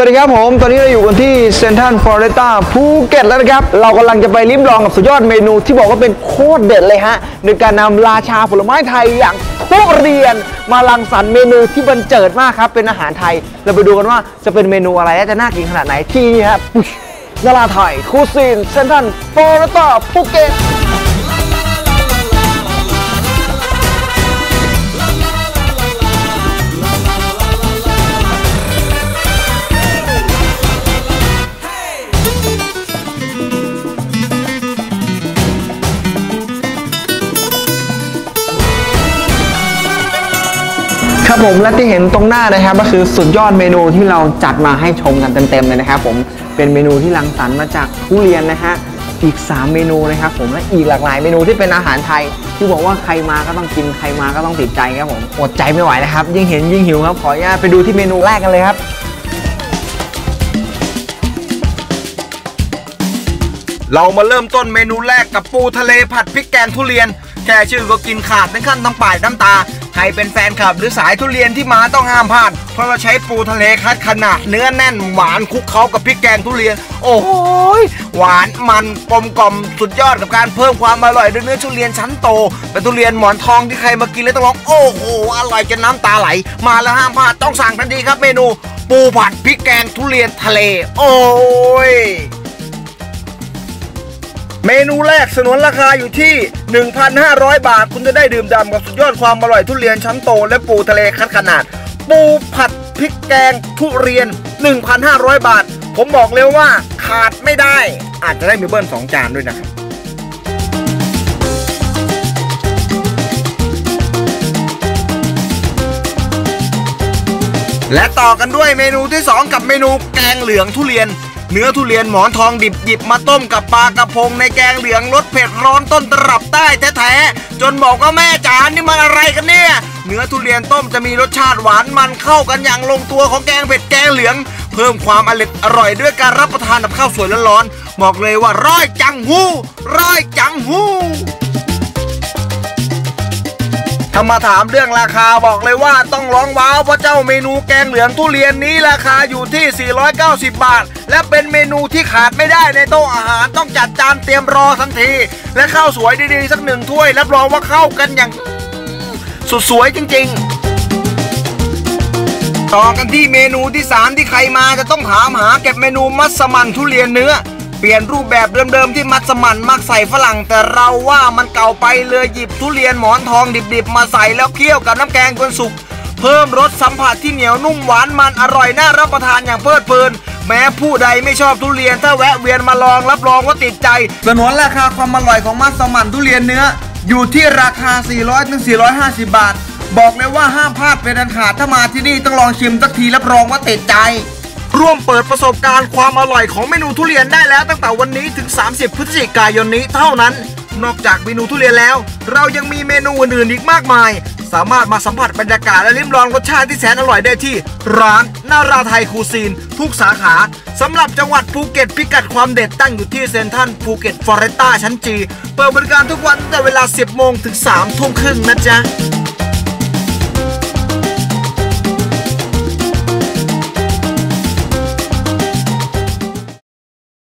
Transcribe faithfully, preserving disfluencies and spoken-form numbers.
วัสดีครับผมตอนนี้เราอยู่กันที่เซ็นทรัลฟลอเรสต้าภูเก็ตแล้วนะครับเรากำลังจะไปลิ้มลองกับสุดยอดเมนูที่บอกว่าเป็นโคตรเด็ดเลยฮะในการนำราชาผลไม้ไทยอย่างทุเรียนมารังสรรค์เมนูที่บันเจิดมากครับเป็นอาหารไทยเราไปดูกันว่าจะเป็นเมนูอะไรและจะน่ากินขนาดไหนที่นี่ครับนาราไทยคูซีนเซ็นทรัลฟลอเรสต้าภูเก็ตครับผมและที่เห็นตรงหน้านะครับก็คือสุดยอดเมนูที่เราจัดมาให้ชมกันเต็มๆเลยนะครับผมเป็นเมนูที่รังสรรค์มาจากทุเรียนนะฮะอีกสามเมนูนะครับผมและอีกหลากหลายเมนูที่เป็นอาหารไทยที่บอกว่าใครมาก็ต้องกินใครมาก็ต้องติดใจครับผมอดใจไม่ไหวนะครับยิ่งเห็นยิ่งหิวครับขออนุญาตไปดูที่เมนูแรกกันเลยครับเรามาเริ่มต้นเมนูแรกกับปูทะเลผัดพริกแกงทุเรียนแค่ชื่อก็กินขาดในขั้นทั้งปากน้ำตาใครเป็นแฟนคลับหรือสายทุเรียนที่มาต้องห้ามพลาดเพราะเราใช้ปูทะเลคัดขนาดเนื้อแน่นหวานคลุกเคล้ากับพริกแกงทุเรียนโอ้โหหวานมันกลมกล่อมสุดยอดกับการเพิ่มความอร่อยด้วยเนื้อทุเรียนชั้นโตเป็นทุเรียนหมอนทองที่ใครมากินแล้วต้องร้องโอ้โหอร่อยจนน้ำตาไหลมาแล้วห้ามพลาดต้องสั่งทันทีครับเมนูปูผัดพริกแกงทุเรียนทะเลโอ้ยเมนูแรกสนนราคาอยู่ที่ หนึ่งพันห้าร้อย บาทคุณจะได้ดื่มด่ำกับสุดยอดความอร่อยทุเรียนชั้นโตและปูทะเลคัดขนาดปูผัดพริกแกงทุเรียน หนึ่งพันห้าร้อย บาทผมบอกเลยว่าขาดไม่ได้อาจจะได้มีเบิ้ลสองจานด้วยนะครับและต่อกันด้วยเมนูที่สองกับเมนูแกงเหลืองทุเรียนเนื้อทุเรียนหมอนทองดิบหยิบมาต้มกับปลากระพงในแกงเหลืองรสเผ็ดร้อนต้นตรับใต้แท้ๆจนบอกว่าแม่จ๋านี่มันอะไรกันเนี่ยเนื้อทุเรียนต้มจะมีรสชาติหวานมันเข้ากันอย่างลงตัวของแกงเผ็ดแกงเหลืองเพิ่มความอร่อยอร่อยด้วยการรับประทานกับข้าวสวยร้อนๆบอกเลยว่าร้อยจังหู้ร้อยจังหู้ถ้ามาถามเรื่องราคาบอกเลยว่าต้องร้องว้าวเพราะเจ้าเมนูแกงเหลืองทุเรียนนี้ราคาอยู่ที่สี่ร้อยเก้าสิบบาทและเป็นเมนูที่ขาดไม่ได้ในโต๊ะอาหารต้องจัดจานเตรียมรอทันทีและข้าวสวยดีๆสักหนึ่งถ้วยรับรองว่าเข้ากันอย่างสุดสวยจริงๆต่อกันที่เมนูที่สามที่ใครมาจะต้องถามหาเก็บเมนูมัสมั่นทุเรียนเนื้อเปลี่ยนรูปแบบเดิมๆที่มัสมั่นมักใส่ฝรั่งแต่เราว่ามันเก่าไปเลยหยิบทุเรียนหมอนทองดิบๆมาใส่แล้วเคี่ยวกับน้ำแกงจนสุกเพิ่มรสสัมผัสที่เหนียวนุ่มหวานมันอร่อยน่ารับประทานอย่างเพลิดเพลินแม้ผู้ใดไม่ชอบทุเรียนถ้าแวะเวียนมาลองรับรองว่าติดใจสนนราคาความอร่อยของมัสมั่นทุเรียนเนื้ออยู่ที่ราคา สี่ร้อยถึงสี่ร้อยห้าสิบ บาทบอกเลยว่าห้ามพลาดเป็นอันขาดถ้ามาที่นี่ต้องลองชิมสักทีรับรองว่าติดใจร่วมเปิดประสบการณ์ความอร่อยของเมนูทุเรียนได้แล้วตั้งแต่วันนี้ถึงสามสิบพฤศจิกายนนี้เท่านั้นนอกจากเมนูทุเรียนแล้วเรายังมีเมนูอื่นๆอีกมากมายสามารถมาสัมผัสบรรยากาศและลิ้มลองรสชาติที่แสนอร่อยได้ที่ร้านนาราไทยคูซีนทุกสาขาสำหรับจังหวัดภูเก็ตพิกัดความเด็ดตั้งอยู่ที่เซ็นทรัลภูเก็ตฟลอเรสต้าชั้นจีเปิดบริการทุกวันตั้งแต่เวลา สิบโมงถึง สามทุ่มครึ่งนะจ๊ะ